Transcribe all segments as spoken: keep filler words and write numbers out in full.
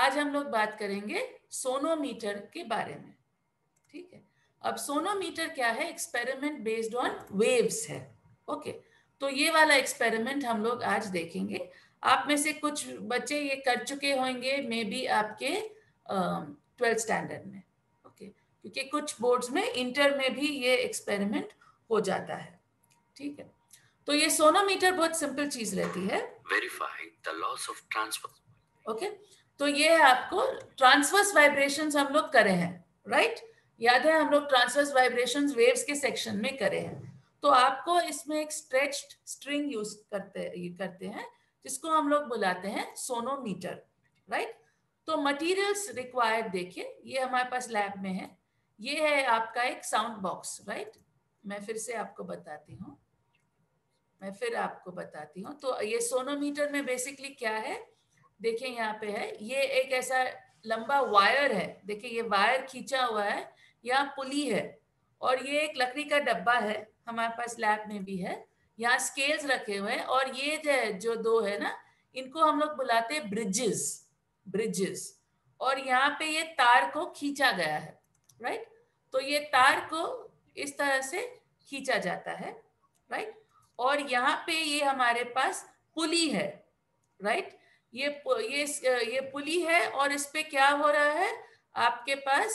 आज हम लोग बात करेंगे सोनोमीटर के बारे में। ठीक है, अब सोनोमीटर क्या है? एक्सपेरिमेंट बेस्ड ऑन वेव्स है। ओके, तो ये वाला एक्सपेरिमेंट हम लोग आज देखेंगे। आप में से कुछ बच्चे ये कर चुके होंगे, मे बी आपके ट्वेल्थ स्टैंडर्ड में। ओके, क्योंकि कुछ बोर्ड्स में, इंटर में भी ये एक्सपेरिमेंट हो जाता है। ठीक है, तो ये सोनोमीटर बहुत सिंपल चीज रहती है। Verify the loss of transfer. Okay, तो ये है आपको ट्रांसवर्स वाइब्रेशंस हम लोग करे हैं, राइट? याद है हम लोग ट्रांसवर्स वाइब्रेशंस वेव्स के सेक्शन में करे हैं। तो आपको इसमें एक स्ट्रेच्ड स्ट्रिंग यूज करते करते हैं, जिसको हम लोग बुलाते हैं सोनोमीटर, राइट? तो मटेरियल्स रिक्वायर्ड देखिए, ये हमारे पास लैब में है। ये है आपका एक साउंड बॉक्स, राइट? मैं फिर से आपको बताती हूँ मैं फिर आपको बताती हूँ तो ये सोनोमीटर में बेसिकली क्या है, देखिए यहाँ पे है, ये एक ऐसा लंबा वायर है। देखिए ये वायर खींचा हुआ है, यहाँ पुली है, और ये एक लकड़ी का डब्बा है, हमारे पास लैब में भी है। यहाँ स्केल्स रखे हुए हैं, और ये जो जो दो है ना, इनको हम लोग बुलाते हैं ब्रिजेस ब्रिजेस और यहाँ पे ये तार को खींचा गया है, राइट? तो ये तार को इस तरह से खींचा जाता है, राइट? और यहाँ पे ये हमारे पास पुली है, राइट? ये ये ये पुली है, और इस पे क्या हो रहा है, आपके पास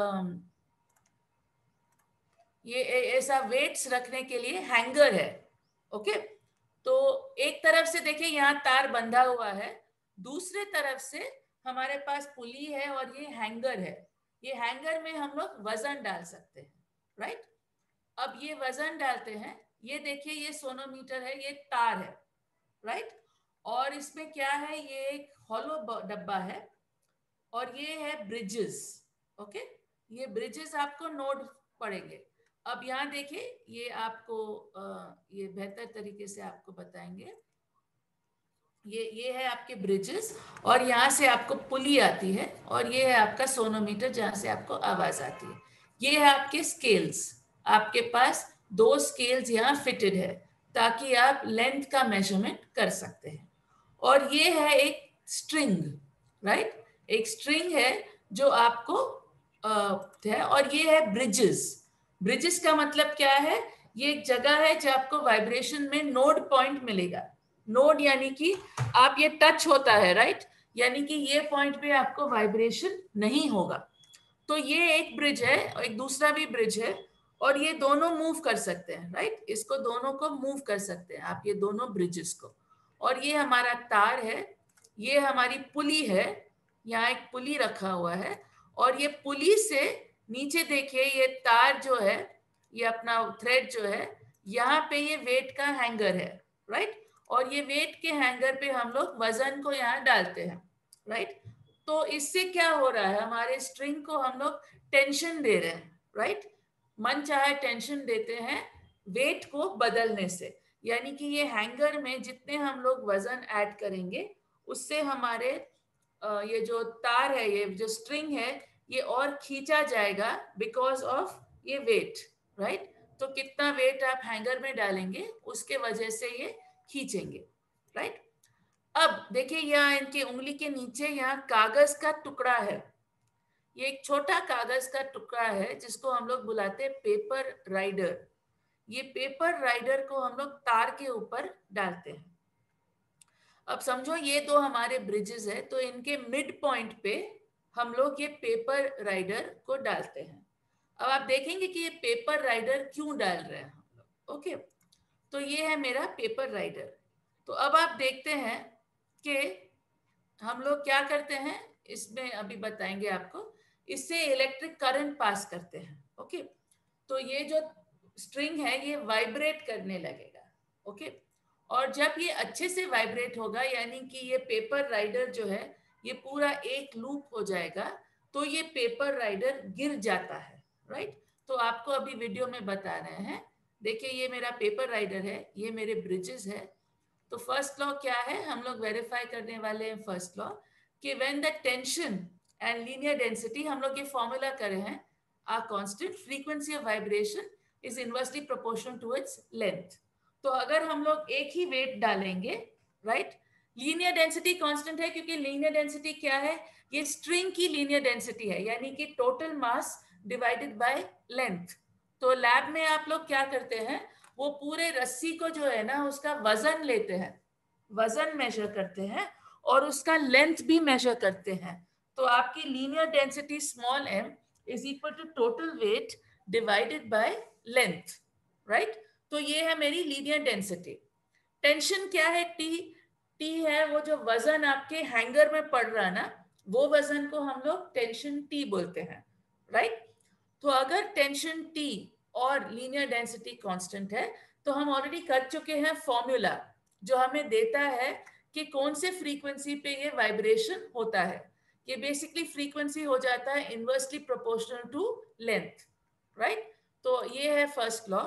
ये ऐसा वेट्स रखने के लिए हैंगर है। ओके, तो एक तरफ से देखिए यहाँ तार बंधा हुआ है, दूसरे तरफ से हमारे पास पुली है, और ये हैंगर है। ये हैंगर में हम लोग वजन डाल सकते हैं, राइट? अब ये वजन डालते हैं, ये देखिए ये सोनोमीटर है, ये तार है, राइट? और इसमें क्या है, ये एक हॉलो डब्बा है, और ये है ब्रिजेस। ओके, ये ब्रिजेस आपको नोट पड़ेंगे। अब यहाँ देखिए, ये आपको ये बेहतर तरीके से आपको बताएंगे। ये ये है आपके ब्रिजेस, और यहाँ से आपको पुली आती है, और ये है आपका सोनोमीटर जहाँ से आपको आवाज आती है। ये है आपके स्केल्स, आपके पास दो स्केल्स यहाँ फिटेड है, ताकि आप लेंथ का मेजरमेंट कर सकते हैं। और ये है एक स्ट्रिंग, राइट? एक स्ट्रिंग है जो आपको आ, है, और ये है ब्रिजेस। ब्रिजेस का मतलब क्या है? ये एक जगह है जहाँ आपको वाइब्रेशन में नोड पॉइंट मिलेगा। नोड यानी कि आप ये टच होता है, राइट? यानी कि ये पॉइंट पे आपको वाइब्रेशन नहीं होगा। तो ये एक ब्रिज है, और एक दूसरा भी ब्रिज है, और ये दोनों मूव कर सकते हैं, राइट? इसको दोनों को मूव कर सकते हैं आप, ये दोनों ब्रिजेस को। और ये हमारा तार है, ये हमारी पुली है, यहाँ एक पुली रखा हुआ है, और ये पुली से नीचे देखिए ये तार जो है, ये अपना थ्रेड जो है, यहाँ पे ये वेट का हैंगर है, राइट? और ये वेट के हैंगर पे हम लोग वजन को यहाँ डालते हैं, राइट? तो इससे क्या हो रहा है, हमारे स्ट्रिंग को हम लोग टेंशन दे रहे हैं, राइट? मन चाहे टेंशन देते हैं वेट को बदलने से। यानी कि ये हैंगर में जितने हम लोग वजन ऐड करेंगे, उससे हमारे ये जो तार है, ये जो स्ट्रिंग है, ये और खींचा जाएगा बिकॉज ऑफ ये वेट, राइट? तो कितना वेट आप हैंगर में डालेंगे, उसके वजह से ये खींचेंगे, राइट? अब देखिए यहाँ इनके उंगली के नीचे यहाँ कागज का टुकड़ा है। ये एक छोटा कागज का टुकड़ा है, जिसको हम लोग बुलाते हैं पेपर राइडर। ये पेपर राइडर को हम लोग तार के ऊपर डालते हैं। अब समझो ये दो हमारे ब्रिजेस है, तो इनके मिड पॉइंट पे हम लोग ये पेपर राइडर को डालते हैं। अब आप देखेंगे कि ये पेपर राइडर क्यों डाल रहे हैं हम लोग। ओके, तो ये है मेरा पेपर राइडर। तो अब आप देखते हैं कि हम लोग क्या करते हैं, इसमें अभी बताएंगे आपको। इससे इलेक्ट्रिक करंट पास करते हैं। ओके, तो ये जो स्ट्रिंग है ये वाइब्रेट करने लगेगा। ओके, और जब ये अच्छे से वाइब्रेट होगा, यानी कि ये पेपर राइडर जो है ये पूरा एक लूप हो जाएगा, तो ये पेपर राइडर गिर जाता है, राइट? तो आपको अभी वीडियो में बता रहे हैं। देखिए ये मेरा पेपर राइडर है, ये मेरे ब्रिजेस है। तो फर्स्ट लॉ क्या है, हम लोग वेरीफाई करने वाले हैं फर्स्ट लॉ, कि when the tension and linear density, हम लोग ये फॉर्मूला करे हैं, are constant, frequency of vibration is inversely proportional to its length. तो अगर हम लोग एक ही वेट डालेंगे, राइट, लीनियर डेंसिटी कांस्टेंट है क्योंकि लीनियर डेंसिटी क्या है, ये स्ट्रिंग की लीनियर डेंसिटी है, यानी कि total mass divided by length. तो लैब में आप लोग क्या करते हैं, वो पूरे रस्सी को जो है ना उसका वजन लेते हैं, वजन मेजर करते हैं और उसका लेंथ भी मेजर करते हैं। तो आपकी linear density small m is equal to total weight divided by length, right. तो ये है मेरी लीनियर डेंसिटी। टेंशन क्या है, टी टी है वो जो वजन आपके हैंगर में पड़ रहा है ना, वो वजन को हम लोग टेंशन टी बोलते हैं, राइट। तो अगर टेंशन टी और लीनियर डेंसिटी कांस्टेंट है तो हम ऑलरेडी कर चुके हैं फॉर्मूला जो हमें देता है कि कौन से फ्रीक्वेंसी पे ये वाइब्रेशन होता है। ये बेसिकली फ्रीक्वेंसी हो जाता है inversely proportional to length, right. तो ये है फर्स्ट लॉ।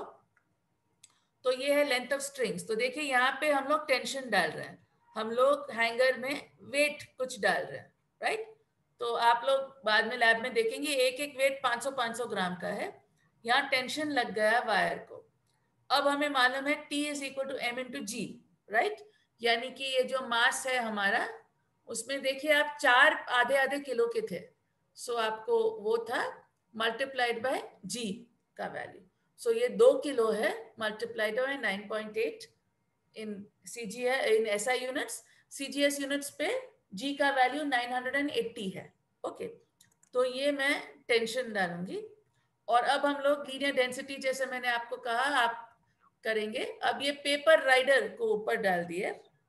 तो ये है लेंथ ऑफ स्ट्रिंग्स। तो देखिए यहाँ पे हम लोग टेंशन डाल रहे हैं, हम लोग हैंगर में वेट कुछ डाल रहे हैं, राइट। तो आप लोग बाद में लैब में देखेंगे एक एक वेट पाँच सौ पाँच सौ ग्राम का है। यहाँ टेंशन लग गया वायर को। अब हमें मालूम है T is equal to M into G, right. यानी कि ये जो मास है हमारा, उसमें देखिए आप चार आधे आधे किलो के थे, सो so आपको वो था मल्टीप्लाइड बाय जी का वैल्यू। सो so ये दो किलो है multiplied by nine point eight in C G in S I units. C G S units पे जी का वैल्यू नाइन एटी है, ओके okay. तो ये मैं टेंशन डालूंगी। और अब हम लोग लीनियर डेंसिटी जैसे मैंने आपको कहा आप करेंगे। अब ये पेपर राइडर को ऊपर डाल दिए,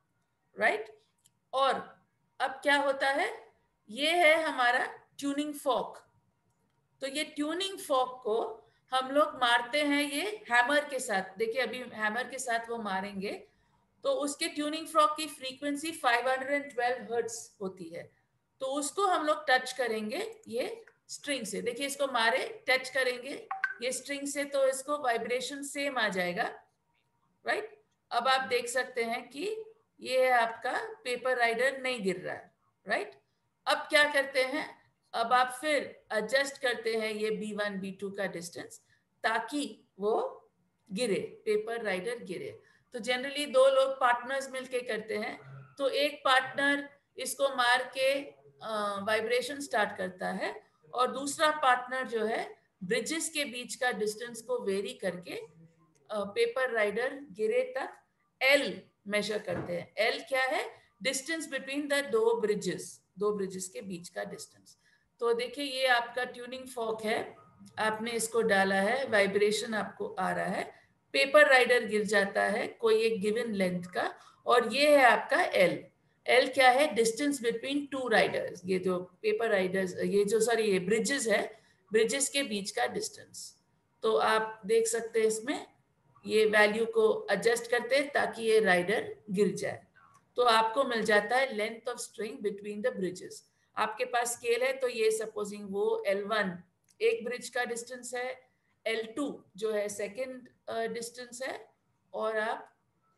राइट। और अब क्या होता है, ये है हमारा ट्यूनिंग फॉर्क। तो ये ट्यूनिंग फॉर्क को हम लोग मारते हैं ये हैमर के साथ। देखिए अभी हैमर के साथ वो मारेंगे तो उसके ट्यूनिंग फॉर्क की frequency five hundred twelve hertz होती है। तो उसको हम लोग टच करेंगे ये स्ट्रिंग से। देखिए इसको मारे, टच करेंगे ये स्ट्रिंग से तो इसको वाइब्रेशन सेम आ जाएगा, राइट। अब आप देख सकते हैं कि ये है आपका पेपर राइडर नहीं गिर रहा है, राइट। अब क्या करते हैं, अब आप फिर एडजस्ट करते हैं ये बी वन बी टू का डिस्टेंस ताकि वो गिरे, पेपर राइडर गिरे। तो जनरली दो लोग पार्टनर्स मिलके करते हैं। तो एक पार्टनर इसको मार के वाइब्रेशन स्टार्ट करता है और दूसरा पार्टनर जो है ब्रिजेस के बीच का डिस्टेंस को वेरी करके पेपर राइडर गिरे तक एल मेजर करते हैं। एल क्या है, डिस्टेंस बिटवीन द दो ब्रिजेस, दो ब्रिजेस के बीच का डिस्टेंस। तो देखिए ये आपका ट्यूनिंग फॉर्क है, आपने इसको डाला है, वाइब्रेशन आपको आ रहा है, पेपर राइडर गिर जाता है कोई एक गिवन लेंथ का, और ये है आपका एल। एल क्या है, डिस्टेंस बिटवीन टू राइडर्स, ये जो पेपर राइडर्स, ये जो सॉरी ये ब्रिजेस है, ब्रिजेस के बीच का डिस्टेंस। तो आप देख सकते हैं इसमें ये वैल्यू को एडजस्ट करते हैं ताकि ये राइडर गिर जाए। तो आपको मिल जाता है length of string between the bridges. आपके पास स्केल है तो ये सपोजिंग वो एल वन एक ब्रिज का डिस्टेंस है, एल टू जो है सेकेंड डिस्टेंस है, और आप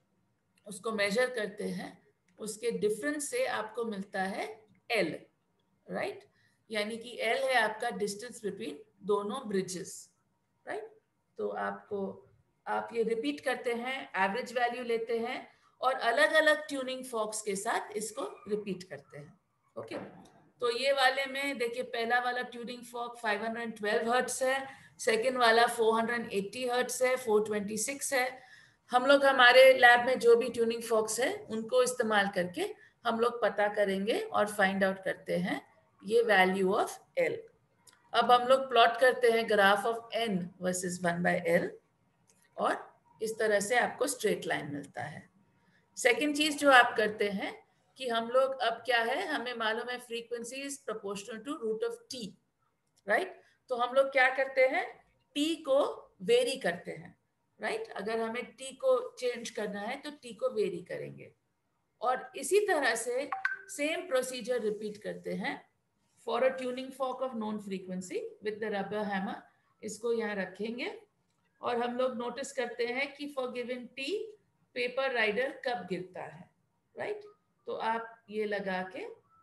उसको मेजर करते हैं, उसके डिफरेंस से आपको मिलता है एल, राइट। यानी कि एल है आपका डिस्टेंस बिटवीन दोनों ब्रिजेस, राइट। तो आपको आप ये रिपीट करते हैं, एवरेज वैल्यू लेते हैं और अलग अलग ट्यूनिंग फॉक्स के साथ इसको रिपीट करते हैं, ओके okay? तो ये वाले में देखिए पहला वाला tuning fork five hundred twelve hertz है, सेकेंड वाला फोर हंड्रेड एटी हर्ट्ज है, फोर ट्वेंटी सिक्स है। हम लोग हमारे लैब में जो भी ट्यूनिंग फॉक्स है उनको इस्तेमाल करके हम लोग पता करेंगे और फाइंड आउट करते हैं ये वैल्यू ऑफ एल। अब हम लोग प्लॉट करते हैं graph of N versus one by L, और इस तरह से आपको स्ट्रेट लाइन मिलता है। सेकेंड चीज जो आप करते हैं कि हम लोग अब क्या है, हमें मालूम है frequency is proportional to root of T, right. तो हम लोग क्या करते हैं, टी को वेरी करते हैं, राइट right? अगर हमें टी को चेंज करना है तो टी को वेरी करेंगे, और इसी तरह से सेम प्रोसीजर रिपीट करते हैं for a tuning fork of known frequency with the rubber hammer. इसको यहाँ रखेंगे और हम लोग नोटिस करते हैं कि for given T paper rider कब गिरता है, राइट। तो आप ये लगा के,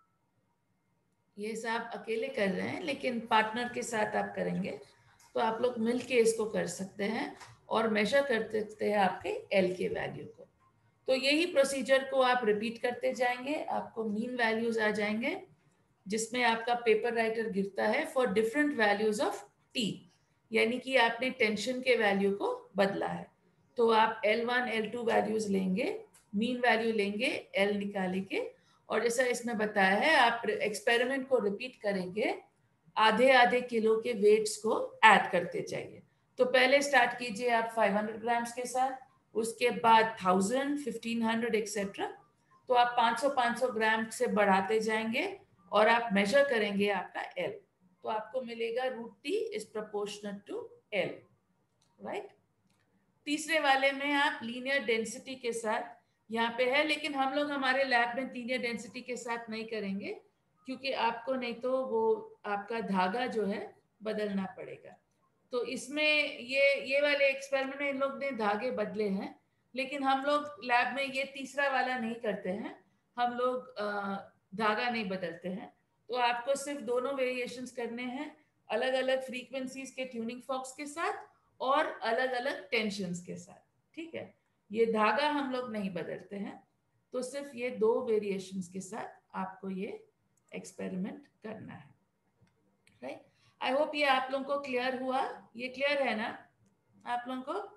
ये सब अकेले कर रहे हैं लेकिन पार्टनर के साथ आप करेंगे तो आप लोग मिलके इसको कर सकते हैं और मेजर कर सकते हैं आपके एल के वैल्यू को। तो यही प्रोसीजर को आप रिपीट करते जाएंगे, आपको मीन वैल्यूज आ जाएंगे जिसमें आपका पेपर राइटर गिरता है for different values of T, यानी कि आपने टेंशन के वैल्यू को बदला है। तो आप L one L two values लेंगे, मीन वैल्यू लेंगे एल निकालेंगे, और जैसा इसमें बताया है आप एक्सपेरिमेंट को रिपीट करेंगे, आधे आधे किलो के वेट्स को ऐड करते जाइए। तो पहले स्टार्ट कीजिए आप फाइव हंड्रेड ग्राम्स के साथ, उसके बाद थाउजेंड, फिफ्टीन हंड्रेड एक्सेट्रा। तो आप पाँच सौ पाँच सौ ग्राम से बढ़ाते जाएंगे और आप मेजर करेंगे आपका एल, तो आपको मिलेगा root T is proportional to L, right. तीसरे वाले में आप लीनियर डेंसिटी के साथ यहाँ पे है, लेकिन हम लोग हमारे लैब में लीनियर डेंसिटी के साथ नहीं करेंगे क्योंकि आपको नहीं तो वो आपका धागा जो है बदलना पड़ेगा। तो इसमें ये ये वाले एक्सपेरिमेंट में इन लोग ने धागे बदले हैं, लेकिन हम लोग लैब में ये तीसरा वाला नहीं करते हैं, हम लोग धागा नहीं बदलते हैं। तो आपको सिर्फ दोनों वेरिएशंस करने हैं, अलग अलग फ्रीक्वेंसीज के ट्यूनिंग फॉक्स के साथ और अलग अलग टेंशन्स के साथ, ठीक है। ये धागा हम लोग नहीं बदलते हैं, तो सिर्फ ये दो वेरिएशंस के साथ आपको ये एक्सपेरिमेंट करना है, राइट। आई होप ये आप लोगों को क्लियर हुआ, ये क्लियर है ना आप लोगों को?